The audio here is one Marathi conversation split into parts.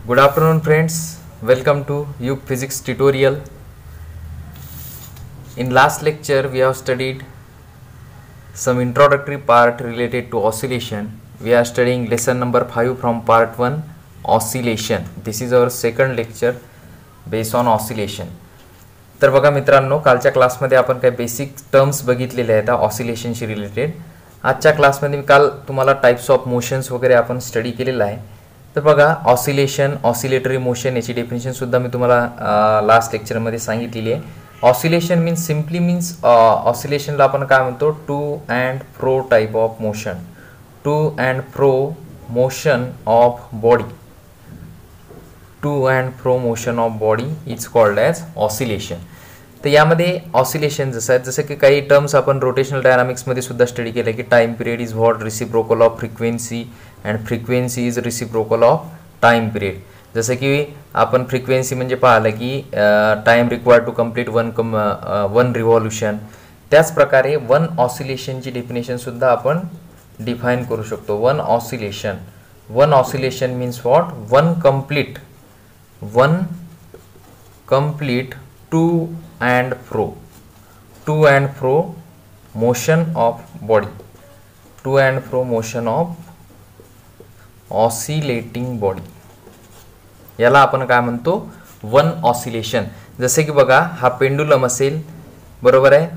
Good afternoon friends, welcome to UP Physics tutorial. In last lecture we have studied some introductory part related to oscillation. We are studying lesson number 5 from part 1, oscillation. This is our second lecture based on oscillation. तर बघा मित्रांनो, कालच्या क्लासमध्ये आपण काही बेसिक टर्म्स बघितलेले आहेत ऑसिलेशनशी रिलेटेड. आजच्या क्लासमध्ये मी काल तुम्हाला टाइप्स ऑफ मोशन्स वगैरे आपण स्टडी केलेला आहे. तर बघा, ऑसिलेशन, ऑसिलेटरी मोशन याची डेफिनेशन सुद्धा मी तुम्हाला लास्ट लेक्चरमध्ये सांगितलेली आहे. ऑसिलेशन मीन्स सिम्पली मीन्स ऑसिलेशनला आपण काय म्हणतो, to and fro type of motion. To and fro motion of body. To and fro motion of body is called as oscillation. तर यामध्ये ऑसिलेशन जसं की काही टर्म्स आपण रोटेशनल डायनामिक्समध्ये सुद्धा स्टडी केलं की time period is what reciprocal of frequency and frequency is reciprocal of time period. जसं की आपण फ्रिक्वेन्सी म्हणजे पाहिलं की time required to complete one revolution. त्याच प्रकारे वन ऑसिलेशनची डेफिनेशनसुद्धा आपण डिफाईन करू शकतो. One oscillation means what, one complete to and fro motion of body. To and fro motion of oscillating body, याला आपण काय म्हणतो, वन ऑसिलेशन. जसे की बघा, हा पेंडुलम असेल, बरोबर आहे.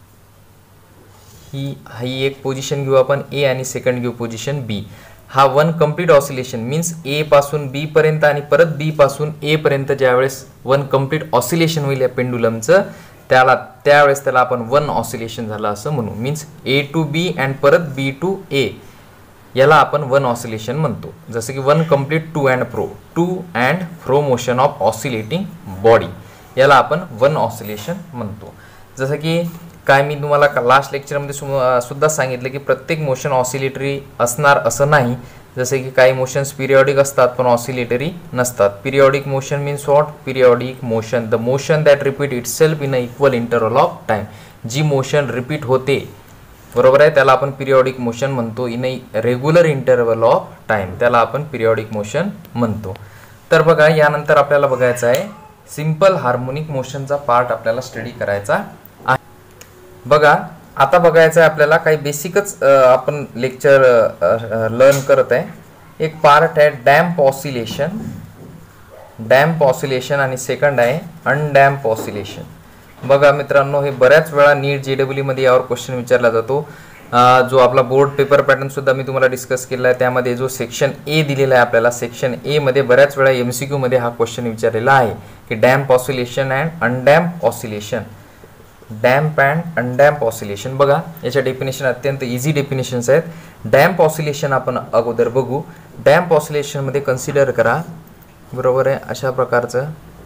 ही एक पोझिशन घेऊ आपण ए आणि सेकंड घेऊ पोझिशन बी. हा one complete oscillation means A पासून बी पर्यंत आणि परत बी पासून ए पर्यंत ज्यावेळेस वन कंप्लीट ऑसिलेशन होईल या पेंडुलमचं, त्यावेळेस त्याला आपण वन ऑसिलेशन झालं असं म्हणू. Means A to B and परत बी टू ए, याला आपण वन ऑसिलेशन म्हणतो. जसं की one complete to and fro motion of oscillating body, याला आपण वन ऑसिलेशन म्हणतो. जसं की काय मी तुम्हाला लास्ट लेक्चरमध्ये सुद्धा सांगितलं की प्रत्येक मोशन ऑसिलेटरी असणार असं नाही. जसे की काही मोशन्स पिरियॉडिक असतात पण ऑसिलेटरी नसतात. Periodic motion means what, periodic motion the motion that repeat itself in a equal interval of time. जी मोशन रिपीट होते, बरोबर आहे, त्याला आपण पिरियॉडिक मोशन म्हणतो. In a regular interval of time, त्याला आपण पिरियॉडिक मोशन म्हणतो. तर बघा, यानंतर आपल्याला बघायचं आहे सिंपल हार्मोनिक मोशनचा पार्ट आपल्याला स्टडी करायचा आहे. बघा, आता बघायचं आहे आपल्याला काही बेसिकच आपण लेक्चर लर्न करत आहे. एक पार्ट आहे डॅम्प ऑसिलेशन आणि सेकंड आहे अनडॅम्प ऑसिलेशन. बघा मित्रांनो, हे बऱ्याच वेळा नीट JEE मध्ये यावर क्वेश्चन विचारला जातो. जो आपला बोर्ड पेपर पॅटर्न सुद्धा मी तुम्हाला डिस्कस केला आहे. त्यामध्ये जो सेक्शन ए दिलेला आहे आपल्याला, सेक्शन ए मध्ये बऱ्याच वेळा MCQ मध्ये हा क्वेश्चन विचारलेला आहे की damp oscillation and undamp oscillation. Damp and undamp oscillation. बघा, याच्या डेफिनेशन अत्यंत इझी डेफिनेशन्स आहेत. डॅम्प ऑसिलेशन आपण अगोदर बघू. डॅम्प ऑसिलेशनमध्ये कन्सिडर करा, बरोबर आहे, अशा प्रकारचं,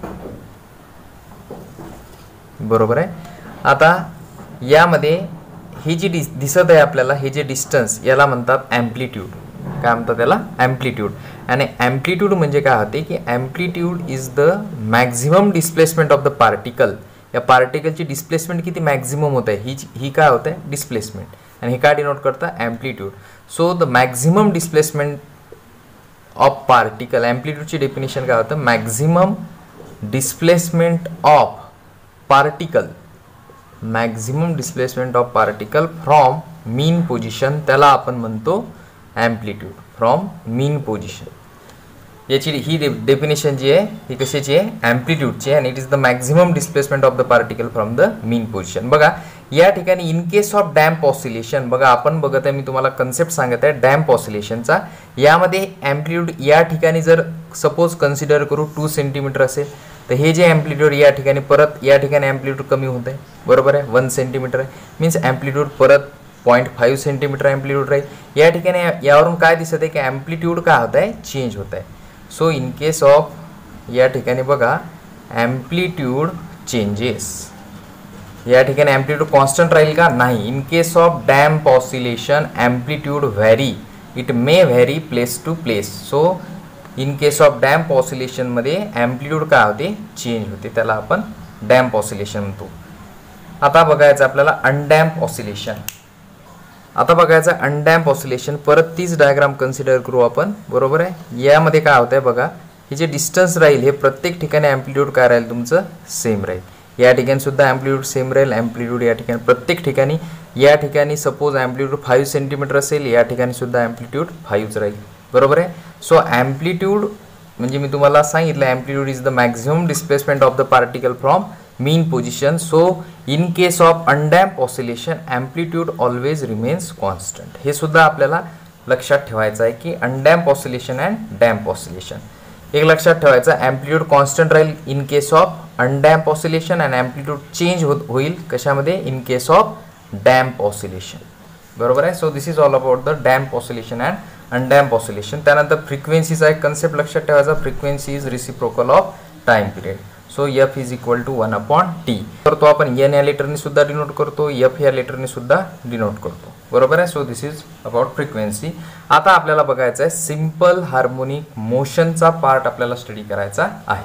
बरोबर आहे. आता यामध्ये हे जी दिसत आहे आपल्याला, हे जे डिस्टन्स, याला म्हणतात ॲम्प्लिट्यूड. काय म्हणतात त्याला, ॲम्प्लिट्यूड. आणि ॲम्प्लिट्यूड म्हणजे काय होते की amplitude is the maximum displacement of the particle. या पार्टिकलची डिस्प्लेसमेंट किती मॅक्झिमम होत आहे, ही काय होत आहे, डिस्प्लेसमेंट. आणि हे काय डिनोट करतं, amplitude. So the maximum displacement of particle, ॲम्प्लिट्यूडची डेफिनेशन काय होतं, maximum displacement of particle, maximum displacement of particle from mean position, त्याला आपण म्हणतो ॲम्प्लिट्यूड. फ्रॉम मीन पोझिशन, याची ही डेफिनेशन जी आहे ही कशाची आहे, ॲम्प्लिट्यूडची आहे. आणि it is the maximum displacement of the particle from the mean position. बघा, या ठिकाणी in case of damp oscillation, बघा आपण बघत आहे, मी तुम्हाला कन्सेप्ट सांगत आहे डॅम्प ऑसिलेशनचा. यामध्ये ॲम्प्लिट्यूड या ठिकाणी जर सपोज कन्सिडर करू 2 सेंटीमीटर असेल, तर हे जे ॲम्प्लिट्यूड या ठिकाणी परत या ठिकाणी ॲम्प्लिट्यूड कमी होत आहे, बरोबर आहे, 1 सेंटीमीटर आहे. मीन्स ॲम्प्लिट्यूड परत 0.5 सेंटीमीटर ॲम्प्लिट्यूड राहील. या ठिकाणी यावरून काय दिसत आहे की ॲम्प्लिट्यूड काय होत आहे, चेंज होत आहे. सो इन केस ऑफ, या ठिकाणी बघा, ॲम्प्लिट्यूड चेंजेस. या ठिकाणी ॲम्प्लिट्यूड कॉन्स्टंट राहील का, नाही. In case of damp oscillation amplitude vary, it may vary place to place. So in case of damp ऑसिलेशनमध्ये ॲम्प्लिट्यूड काय होते, चेंज होते, त्याला आपण डॅम्प ऑसिलेशन म्हणतो. आता बघायचं आपल्याला अनडॅम्प ऑसिलेशन. आता बघायचं अनडॅम्प ऑसिलेशन, परत तीच डायग्राम कन्सिडर करू आपण, बरोबर आहे. यामध्ये काय होत आहे बघा, हे जे डिस्टन्स राहील हे प्रत्येक ठिकाणी ॲम्प्लिट्यूड काय राहील तुमचं सेम राहील. या ठिकाणी सुद्धा ॲम्प्लिट्यूड सेम राहील. ॲम्प्लिट्यूड या ठिकाणी प्रत्येक ठिकाणी, या ठिकाणी सपोज ॲम्प्लिट्यूड 5 सेंटीमीटर असेल, या ठिकाणी सुद्धा ॲम्प्लिट्यूड 5च राहील. बरोबर आहे. सो ॲम्प्लिट्यूड म्हणजे मी तुम्हाला सांगितलं amplitude is the maximum displacement of the particle from mean position. So in case of undamp oscillation amplitude always remains constant. हे सुद्धा आपल्याला लक्षात ठेवायचं आहे की undamp oscillation and damp oscillation. एक लक्षात ठेवायचं, ॲम्प्लिट्यूड कॉन्स्टंट राहील in case of undamp oscillation and amplitude change होईल कशामध्ये, in case of damp oscillation. बरोबर आहे. So this is all about the damp oscillation and undamp oscillation. त्यानंतर फ्रिक्वेन्सीचा एक कन्सेप्ट लक्षात ठेवायचा, frequency is reciprocal of time period. So F is equal to 1/t करतो आपण. एन या लेटरने सुद्धा डिनोट करतो, एफ या लेटरने सुद्धा डिनोट करतो. बरोबर आहे. So this is about frequency. आता आपल्याला बघायचं आहे सिम्पल हार्मोनिक मोशनचा पार्ट आपल्याला स्टडी करायचा आहे.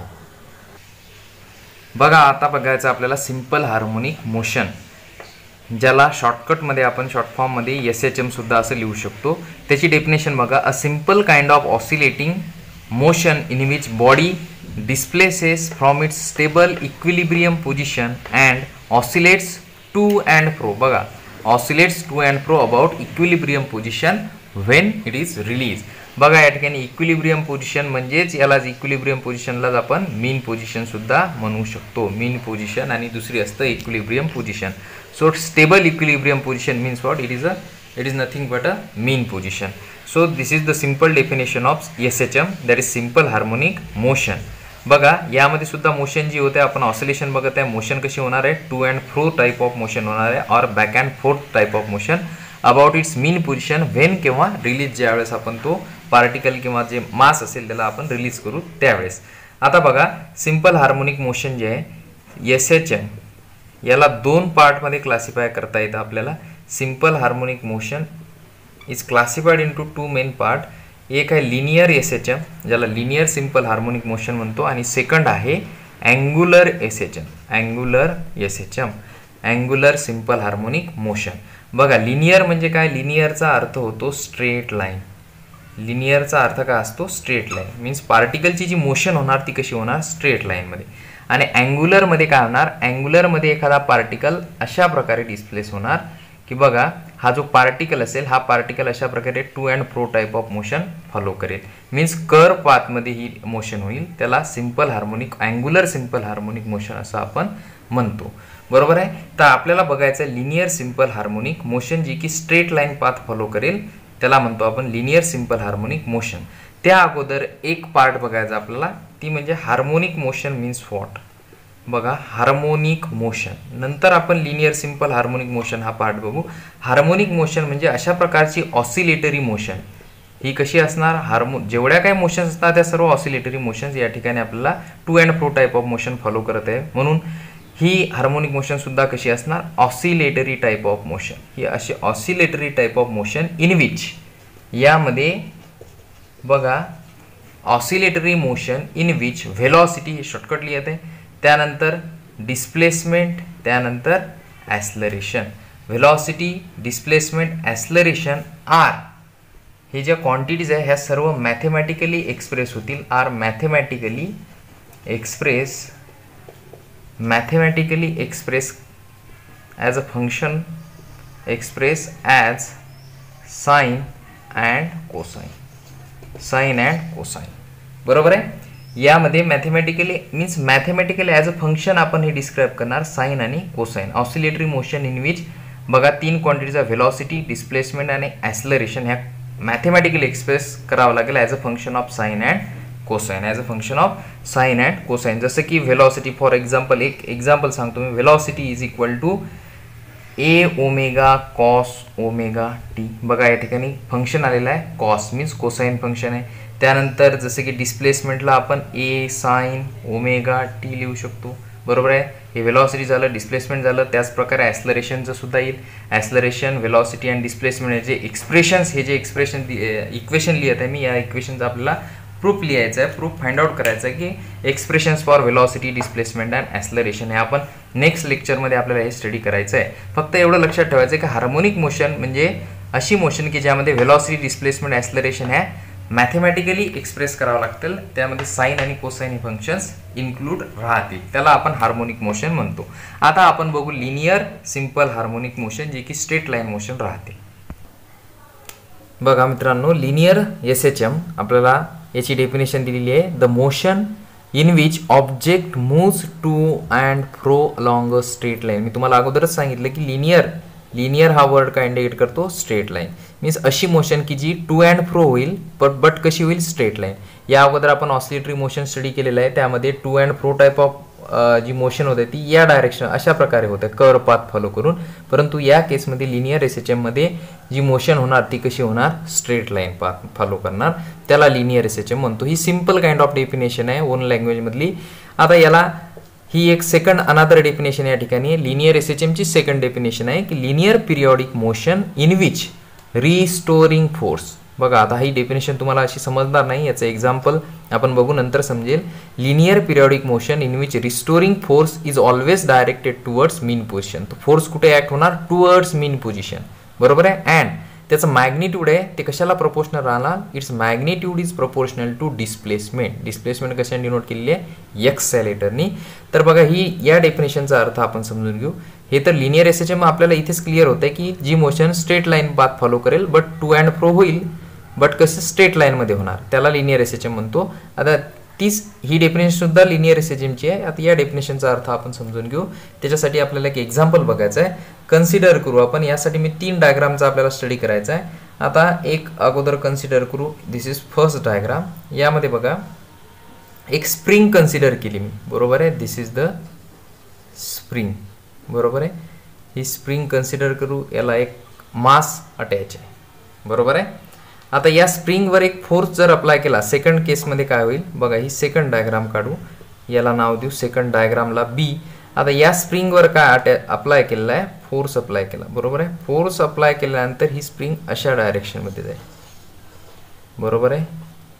बघा आता बघायचं आपल्याला सिम्पल हार्मोनिक मोशन, ज्याला शॉर्टकटमध्ये आपण शॉर्ट फॉर्ममध्ये SHM सुद्धा असं लिहू शकतो. त्याची डेफिनेशन बघा, a simple kind of oscillating motion in which body displaces from its stable equilibrium position and oscillates to and fro. बघा oscillates to and fro about equilibrium position when it is released. बघा या ठिकाणी इक्विलिब्रियम पोझिशन म्हणजेच यालाच इक्विलिब्रियम पोझिशनलाच आपण मीन पोझिशन सुद्धा म्हणू शकतो. मीन पोझिशन आणि दुसरी असतं equilibrium position. So stable equilibrium position means what, it is nothing but a mean position. So this is the simple definition of SHM, that is simple harmonic motion. बघा यामध्ये सुद्धा मोशन जी होते, आपण ऑसिलेशन बघत आहे, मोशन कशी होणार आहे, to and fro type of motion होणार आहे, or back and forth type of motion about its mean position when किंवा रिलीज, ज्यावेळेस आपण तो पार्टिकल किंवा जे मास असेल त्याला आपण रिलीज करू त्यावेळेस. आता बघा सिम्पल हार्मोनिक मोशन जे आहे SHM, याला दोन पार्टमध्ये क्लासिफाय करता येतं आपल्याला. Simple harmonic motion is classified into two main part. एक आहे लिनियर SHM, ज्याला लिनियर सिम्पल हार्मोनिक मोशन म्हणतो, आणि सेकंड आहे angular SHM, angular simple harmonic motion. बघा लिनियर म्हणजे काय, लिनियरचा अर्थ होतो स्ट्रेट लाईन. लिनियरचा अर्थ काय असतो, स्ट्रेट लाईन. मीन्स पार्टिकलची जी मोशन होणार ती कशी होणार, स्ट्रेट लाईनमध्ये. आणि अँग्युलरमध्ये काय होणार, अँग्युलरमध्ये एखादा पार्टिकल अशा प्रकारे डिस्प्लेस होणार की बघा हा जो पार्टिकल असेल, हा पार्टिकल अशा प्रकारे to and fro type of motion follow करेल. मीन्स कर्व पाथमध्ये ही मोशन होईल, त्याला simple harmonic, angular simple harmonic motion असं आपण म्हणतो. बरोबर आहे. तर आपल्याला बघायचं आहे लिनियर सिम्पल हार्मोनिक मोशन, जी की स्ट्रेट लाईन पाथ फॉलो करेल, त्याला म्हणतो आपण लिनियर सिम्पल हार्मोनिक मोशन. त्या अगोदर एक पार्ट बघायचा आपल्याला, ती म्हणजे हार्मोनिक मोशन मीन्स व्हॉट. बघा हार्मोनिक मोशन, नंतर आपण लिनियर सिम्पल हार्मोनिक मोशन हा पार्ट बघू. हार्मोनिक मोशन म्हणजे अशा प्रकारची ऑसिलेटरी मोशन, ही कशी असणार, जेवढ्या काही मोशन्स असतात त्या सर्व ऑसिलेटरी मोशन्स या ठिकाणी आपल्याला to and fro type of motion follow करत आहे, म्हणून ही हार्मोनिक मोशन सुद्धा कशी असणार, ऑसिलेटरी टाइप ऑफ मोशन. ही अशी oscillatory type of motion in which, यामध्ये बघा oscillatory motion in which velocity, हे शॉर्टकट लिहित आहे, त्यानंतर डिस्प्लेसमेंट, त्यानंतर acceleration. Velocity, displacement, acceleration are, हे ज्या क्वांटिटीज आहे ह्या सर्व मॅथेमॅटिकली एक्सप्रेस होतील. Are mathematically express as a function, express as sine and cosine. बरोबर आहे. यामध्ये mathematically means mathematically as a function आपण हे डिस्क्राईब करणार, साइन आणि cosine. Oscillatory motion in which बघा तीन क्वांटिटीचा व्हेलॉसिटी, डिस्प्लेसमेंट आणि ॲक्सलरेशन ह्या मॅथेमॅटिकली एक्सप्रेस करावं लागेल as a function of sine and cosine, as a function of sine and cosine. जसं की व्हेलॉसिटी, फॉर एक्झाम्पल एक एक्झाम्पल सांगतो मी, velocity is equal to A cos t. बघा या ठिकाणी फंक्शन आलेलं आहे, कॉस मीन्स कोसाइन फंक्शन आहे. त्यानंतर जसं की डिस्प्लेसमेंटला आपण A sin t लिहू शकतो. बरोबर आहे. हे व्हेलॉसिटी झालं, डिस्प्लेसमेंट झालं. त्याचप्रकारे ॲक्सलरेशनचं सुद्धा येईल. ॲक्सलरेशन, व्हेलॉसिटी अँड डिस्प्लेसमेंट जे एक्सप्रेशन्स, हे जे इक्वेशन लिहित आहे मी, या इक्वेशनचा आपल्याला प्रूफ लिहायचं आहे, प्रूफ फाइंड आउट करायचं आहे की expressions for velocity, displacement and acceleration, हे आपण नेक्स्ट लेक्चरमध्ये आपल्याला हे स्टडी करायचं आहे. फक्त एवढं लक्षात ठेवायचं आहे की हार्मोनिक मोशन म्हणजे अशी मोशन की ज्यामध्ये व्हेलॉसिटी, डिस्प्लेसमेंट, ॲक्सलरेशन ह्या मॅथमॅटिकली एक्सप्रेस करावं लागतील, त्यामध्ये साईन आणि कोसाईन हे फंक्शन्स इन्क्लूड राहतील, त्याला आपण हार्मोनिक मोशन म्हणतो. आता आपण बघू लिनियर सिंपल हार्मोनिक मोशन, जे की स्ट्रेट लाईन मोशन राहते. बघा मित्रांनो, लिनियर SHM आपल्याला याची डेफिनेशन दिलेली आहे. The motion in which object moves to and fro along a straight line. मी तुम्हाला अगोदरच सांगितलं की लिनियर हा वर्ड काय इंडिकेट करतो, स्ट्रेट लाईन. मीन्स अशी मोशन की जी टू अँड फ्रो होईल, बट कशी होईल, स्ट्रेट लाईन. या अगोदर आपण ऑसिलेटरी मोशन स्टडी केलेलं आहे, त्यामध्ये to and fro type of जी मोशन होते ती या डायरेक्शन अशा प्रकारे होते, कर्व पाथ फॉलो करून. परंतु या केसमध्ये लिनियर SHM मध्ये जी मोशन होणार ती कशी होणार, स्ट्रेट लाईन पाथ फॉलो करणार, त्याला लिनियर SHM म्हणतो. ही सिंपल काइंड ऑफ डेफिनेशन आहे ओन लँग्वेज मधली. आता याला ही एक सेकंड अनादर डेफिनेशन या ठिकाणी लिनियर SHM ची सेकंड डेफिनेशन आहे की linear periodic motion in which restoring force. बघा आता ही डेफिनेशन तुम्हाला अशी समजणार नाही, याचं एक्झाम्पल आपण बघू, नंतर समजेल. Linear periodic motion in which restoring force is always directed towards mean position. तो फोर्स कुठे ऍक्ट होणार, टुवर्ड्स मीन पोझिशन, बरोबर आहे. अँड त्याचं मॅग्निट्यूड आहे ते कशाला प्रोपोर्शनल राहणार, its magnitude is proportional to displacement. Displacement कशाने डिनोट केलेली आहे, एक्सेलेटरनी. तर बघा ही या डेफिनेशनचा अर्थ आपण समजून घेऊ. हे तर लिनियर SHM आपल्याला इथेच क्लिअर होतं की जी motion straight line path follow करेल, बट टू अँड फ्रो होईल, बट कसं स्ट्रेट लाईन मध्ये होणार, त्याला लिनियर SHM म्हणतो. आता तीच ही डेफिनेशन सुद्धा लिनियर SHM ची आहे. आता या डेफिनेशनचा अर्थ आपण समजून घेऊ. त्याच्यासाठी आपल्याला एक एक्झाम्पल बघायचं आहे, कन्सिडर करू आपण. यासाठी मी 3 डायग्रामचा आपल्याला स्टडी करायचा आहे. आता एक अगोदर कन्सिडर करू. This is first diagram. यामध्ये बघा एक स्प्रिंग कन्सिडर केली मी, बरोबर आहे. दिस इज द स्प्रिंग, बरोबर आहे. ही स्प्रिंग कन्सिडर करू, याला एक मास अटॅच आहे, बरोबर आहे. आता या स्प्रिंगवर एक फोर्स जर अप्लाय केला, सेकंड केसमध्ये काय होईल बघा. ही सेकंड डायग्राम काढू, याला नाव देऊ सेकंड डायग्रामला B. आता या स्प्रिंगवर काय अप्लाय केलेला आहे, फोर्स अप्लाय केला, बरोबर आहे. फोर्स अप्लाय केल्यानंतर ही स्प्रिंग अशा डायरेक्शनमध्ये जाईल, बरोबर आहे.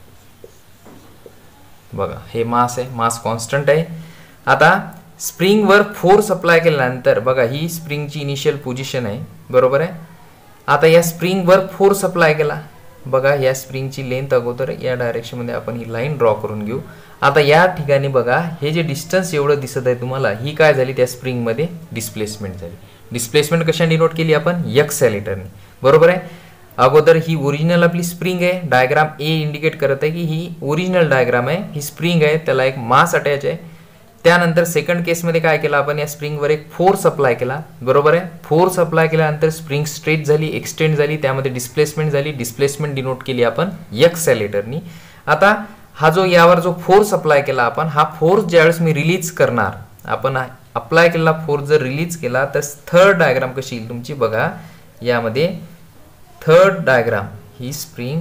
बघा हे मास आहे, मास कॉन्स्टंट आहे. आता स्प्रिंगवर फोर्स अप्लाय केल्यानंतर बघा ही स्प्रिंगची इनिशियल पोझिशन आहे, बरोबर आहे. आता या स्प्रिंगवर फोर्स अप्लाय केला, बघा या स्प्रिंगची लेंथ अगोदर या डायरेक्शनमध्ये आपण ही लाईन ड्रॉ करून घेऊ. आता या ठिकाणी बघा हे जे डिस्टन्स एवढं दिसत आहे तुम्हाला, ही काय झाली, त्या स्प्रिंगमध्ये डिस्प्लेसमेंट झाली. डिस्प्लेसमेंट कशाने डिनोट केली आपण, एक्सेलेटरने, बरोबर आहे. अगोदर ही ओरिजिनल आपली स्प्रिंग आहे, डायग्राम A इंडिकेट करत आहे की ही ओरिजिनल डायग्राम आहे, ही स्प्रिंग आहे, त्याला एक मास अटॅच आहे. त्यानंतर सेकंड केसमध्ये काय केलं आपण, या स्प्रिंगवर एक फोर्स अप्लाय केला, बरोबर आहे. फोर्स अप्लाय केल्यानंतर स्प्रिंग स्ट्रेच झाली, एक्सटेंड झाली, त्यामध्ये डिस्प्लेसमेंट झाली. डिस्प्लेसमेंट डिनोट केली आपण एक्सेलेटरनी. आता हा जो यावर जो फोर्स अप्लाय केला आपण, हा फोर्स ज्यावेळेस मी रिलीज करणार, आपण अप्लाय केलेला फोर्स जर रिलीज केला तर थर्ड डायग्राम कशी येईल तुमची, बघा यामध्ये थर्ड डायग्राम ही स्प्रिंग,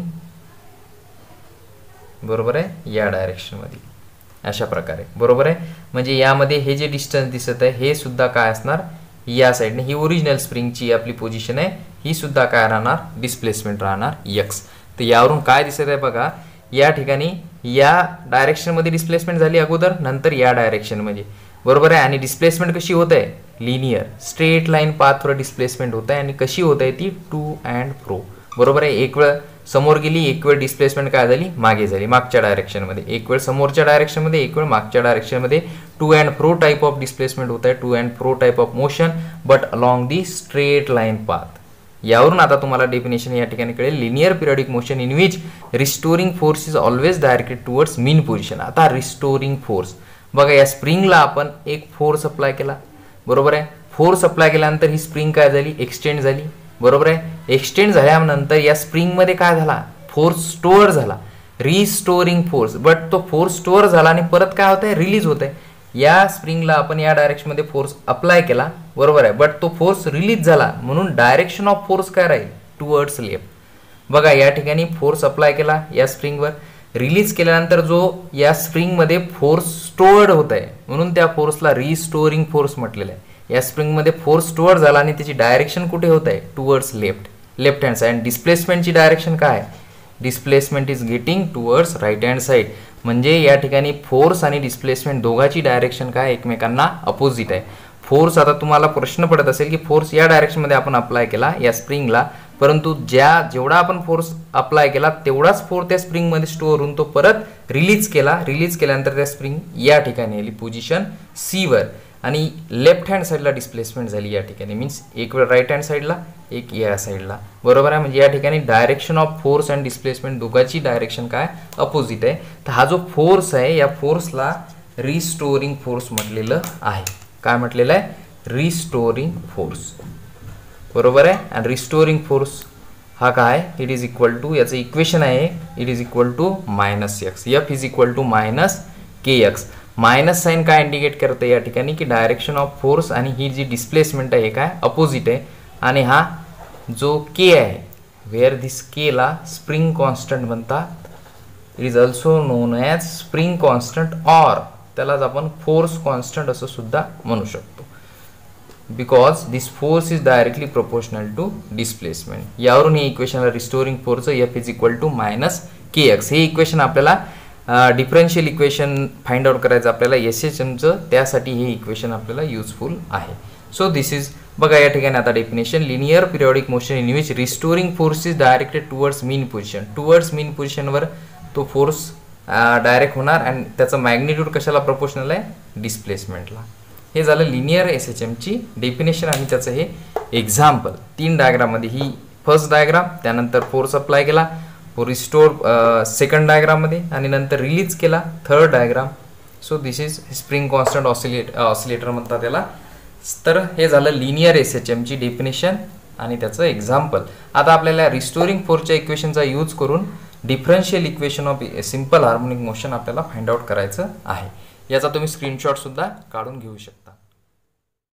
बरोबर आहे, या डायरेक्शन मध्ये अशा प्रकारे, बरोबर आहे. म्हणजे यामध्ये हे जे डिस्टन्स दिसत आहे हे सुद्धा काय असणार, या साईडने ही ओरिजिनल स्प्रिंगची आपली पोझिशन आहे, ही सुद्धा काय राहणार, डिस्प्लेसमेंट राहणार x. तर यावरून काय दिसत आहे बघा, या ठिकाणी या डायरेक्शन मध्ये डिस्प्लेसमेंट झाली अगोदर, नंतर या डायरेक्शन मध्ये, बरोबर आहे. आणि डिस्प्लेसमेंट कशी होत आहे, लिनियर स्ट्रेट लाईन पाथवर डिस्प्लेसमेंट होत आहे. आणि कशी होत आहे ती, टू अँड फ्रो, बरोबर आहे. एक वेळ समोर गेली, एक वेळ डिस्प्लेसमेंट काय झाली, मागे झाली, मागच्या डायरेक्शन मध्ये. एक वेळ समोरच्या डायरेक्शन मध्ये, एक वेळ मागच्या डायरेक्शन मध्ये. To and fro type of displacement होत आहे, to and fro type of motion, but along the straight line path. यावरून आता तुम्हाला डेफिनेशन या ठिकाणी कळेल, linear periodic motion in which restoring force is always directed towards mean position. आता रिस्टोरिंग फोर्स बघा, या स्प्रिंगला आपण एक फोर्स अप्लाय केला, बरोबर आहे. फोर्स अप्लाय केल्यानंतर ही स्प्रिंग काय झाली, एक्सटेंड झाली, बरोबर आहे. एक्सटेंड झाल्यानंतर या स्प्रिंग मध्ये काय झाला, फोर्स स्टोअर झाला, रिस्टोरिंग फोर्स. बट तो फोर्स स्टोअर झाला आणि परत काय होत आहे, रिलीज होत आहे. या स्प्रिंगला आपण या डायरेक्शन मध्ये फोर्स अप्लाय केला, बरोबर आहे. बट तो फोर्स रिलीज झाला, म्हणून डायरेक्शन ऑफ फोर्स काय राहील, टुवर्ड्स लेफ्ट. बघा या ठिकाणी फोर्स अप्लाय केला या स्प्रिंगवर, रिलीज केल्यानंतर जो या स्प्रिंग मध्ये फोर्स स्टोअर्ड होत आहे, म्हणून त्या फोर्सला रिस्टोरिंग फोर्स म्हटलेलं आहे. या स्प्रिंग मध्ये फोर्स स्टोअर झाला आणि त्याची डायरेक्शन कुठे होत आहे, towards left, left hand side. डिस्प्लेसमेंटची डायरेक्शन काय, displacement is getting towards right hand side. म्हणजे या ठिकाणी फोर्स आणि डिस्प्लेसमेंट दोघांची डायरेक्शन काय, एकमेकांना अपोजिट आहे. फोर्स, आता तुम्हाला प्रश्न पडत असेल की फोर्स या डायरेक्शन मध्ये आपण अप्लाय केला या स्प्रिंगला, परंतु जेवढा आपण फोर्स अप्लाय केला तेवढाच फोर्स त्या स्प्रिंगमध्ये स्टोअर होऊन तो परत रिलीज केल्यानंतर त्या स्प्रिंग या ठिकाणी आली पोझिशन सी वर आणि लेफ्ट हँड साईडला डिस्प्लेसमेंट झाली या ठिकाणी, मीन्स एक वेळ राईट हँड साईडला एक या साईडला, बरोबर आहे. म्हणजे या ठिकाणी direction of force and displacement दोघांची डायरेक्शन काय अपोजिट आहे. तर हा जो फोर्स आहे या फोर्सला रिस्टोरिंग फोर्स म्हटलेलं आहे. काय म्हटलेलं आहे? रिस्टोरिंग फोर्स, बरोबर आहे. आणि रिस्टोरिंग फोर्स हा काय, इट इज इक्वल टू, याचं इक्वेशन आहे it is equal to -x, F is equal to -kx. Minus sign काय इंडिकेट करते या ठिकाणी की डायरेक्शन ऑफ फोर्स आणि ही जी डिस्प्लेसमेंट आहे हे काय अपोजिट आहे. आणि हा जो के आहे वेअर दिस केला स्प्रिंग कॉन्स्टंट म्हणतात, it is also known as spring constant or त्यालाच आपण फोर्स कॉन्स्टंट असं सुद्धा म्हणू शकतो, because this force is directly proportional to displacement. यावरून हे इक्वेशनला रिस्टोरिंग फोर्सचं F is equal to -kx हे इक्वेशन आपल्याला डिफरन्शियल इक्वेशन फाइंड आउट करायचं आपल्याला SHMचं, त्यासाठी हे इक्वेशन आपल्याला युजफुल आहे. सो दिस इज, बघा या ठिकाणी आता definition, linear periodic motion in which restoring force is directed towards mean position. Towards mean पोझिशनवर तो फोर्स डायरेक्ट होणार आणि त्याचं मॅग्निट्यूड कशाला प्रोपोर्शनल आहे? डिस्प्लेसमेंटला. हे झालं लिनियर SHMची डेफिनेशन आणि त्याचं हे एक्झाम्पल. 3 डायग्राममध्ये, ही फर्स्ट डायग्राम, त्यानंतर फोर्स अप्लाय केला, रिस्टोर सेकंड डायग्राममध्ये आणि नंतर रिलीज केला third diagram. So this is spring constant oscillator म्हणतात त्याला. तर हे झालं लिनियर SHMची डेफिनेशन आणि त्याचं एक्झाम्पल. आता आपल्याला रिस्टोरिंग फोर्सच्या इक्वेशनचा यूज करून differential equation of simple harmonic motion आपल्याला फाइंड आउट करायचं आहे. याचा तुम्ही स्क्रीनशॉट सुद्धा काढून घेऊ शकता.